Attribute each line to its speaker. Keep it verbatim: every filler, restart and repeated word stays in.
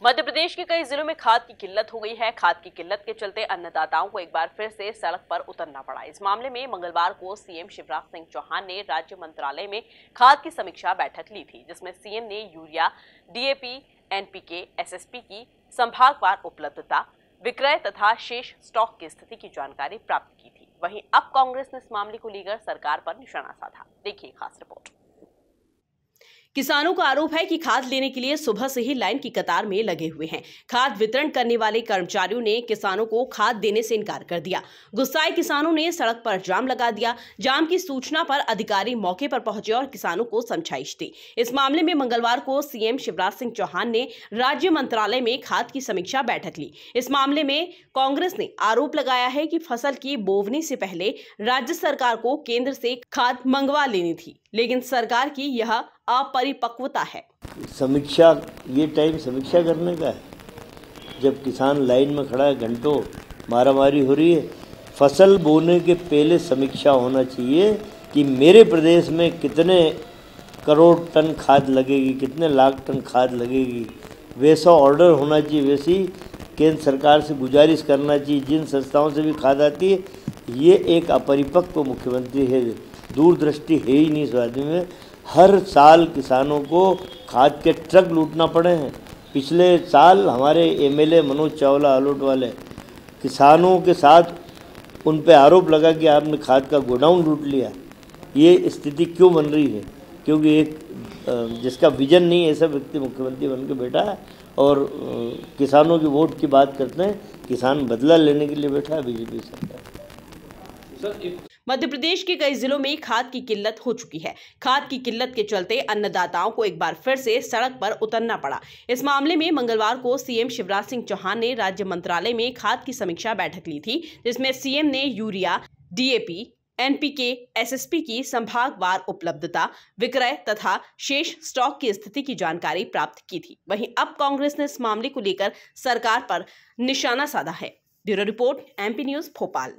Speaker 1: मध्य प्रदेश के कई जिलों में खाद की किल्लत हो गई है। खाद की किल्लत के चलते अन्नदाताओं को एक बार फिर से सड़क पर उतरना पड़ा। इस मामले में मंगलवार को सीएम शिवराज सिंह चौहान ने राज्य मंत्रालय में खाद की समीक्षा बैठक ली थी, जिसमें सीएम ने यूरिया, डीएपी, एनपीके, एसएसपी की संभागवार उपलब्धता, विक्रय तथा शेष स्टॉक की स्थिति की जानकारी प्राप्त की थी। वहीं अब कांग्रेस ने इस मामले को लेकर सरकार पर निशाना साधा। देखिए खास रिपोर्ट।
Speaker 2: किसानों का आरोप है कि खाद लेने के लिए सुबह से ही लाइन की कतार में लगे हुए हैं। खाद वितरण करने वाले कर्मचारियों ने किसानों को खाद देने से इनकार कर दिया। गुस्साए किसानों ने सड़क पर जाम लगा दिया। जाम की सूचना पर अधिकारी मौके पर पहुंचे और किसानों को समझाइश दी। इस मामले में मंगलवार को सीएम शिवराज सिंह चौहान ने राज्य मंत्रालय में खाद की समीक्षा बैठक ली। इस मामले में कांग्रेस ने आरोप लगाया है कि फसल की बोवनी से पहले राज्य सरकार को केंद्र से खाद मंगवा लेनी थी, लेकिन सरकार की यह अपरिपक्वता है।
Speaker 3: समीक्षा, ये टाइम समीक्षा करने का है जब किसान लाइन में खड़ा है, घंटों मारामारी हो रही है। फसल बोने के पहले समीक्षा होना चाहिए कि मेरे प्रदेश में कितने करोड़ टन खाद लगेगी, कितने लाख टन खाद लगेगी। वैसा ऑर्डर होना चाहिए, वैसी केंद्र सरकार से गुजारिश करना चाहिए। जिन संस्थाओं से भी खाद आती है, ये एक अपरिपक्व मुख्यमंत्री है, दूरदृष्टि है ही नहीं इस आदमी में। हर साल किसानों को खाद के ट्रक लूटना पड़े हैं। पिछले साल हमारे एमएलए मनोज चावला आलोट वाले किसानों के साथ उन पे आरोप लगा कि आपने खाद का गोडाउन लूट लिया। ये स्थिति क्यों बन रही है? क्योंकि एक जिसका विजन नहीं, ऐसा व्यक्ति मुख्यमंत्री बन के बैठा है और किसानों की वोट की बात करते हैं। किसान बदला लेने के लिए बैठा है बीजेपी सरकार।
Speaker 2: मध्य प्रदेश के कई जिलों में खाद की किल्लत हो चुकी है। खाद की किल्लत के चलते अन्नदाताओं को एक बार फिर से सड़क पर उतरना पड़ा। इस मामले में मंगलवार को सीएम शिवराज सिंह चौहान ने राज्य मंत्रालय में खाद की समीक्षा बैठक ली थी, जिसमें सीएम ने यूरिया, डीएपी, एनपीके, एसएसपी की संभागवार उपलब्धता, विक्रय तथा शेष स्टॉक की स्थिति की जानकारी प्राप्त की थी। वहीं अब कांग्रेस ने इस मामले को लेकर सरकार पर निशाना साधा है। Bureau report, MP news, Bhopal.